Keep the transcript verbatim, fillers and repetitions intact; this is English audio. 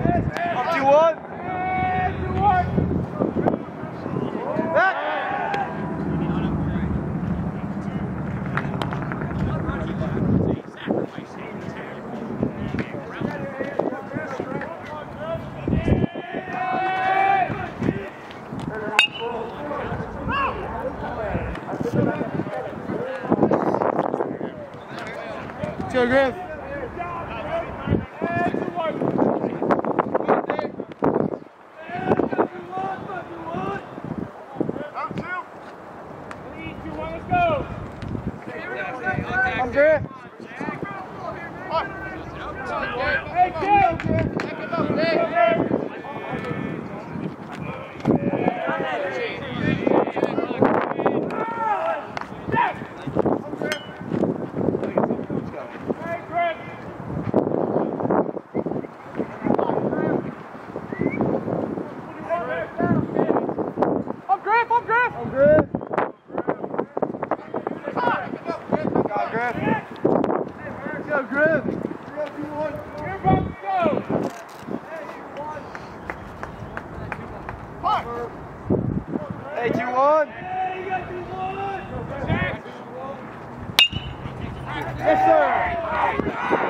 Up two one. Back. Let's go, Griff. I'm Griff. Hey, Griff. I'm Griff. I'm Griff. Go, Griff. Go, Griff. Go, two one. Here, Buck, go. Hey, two one. Hey, you got two one. Yes, sir.